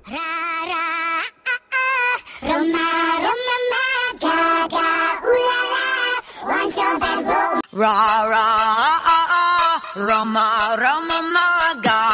Ra ra Roma Roma ma ga ga ooh la la want your bed roll. Ra ra Roma Roma ma ga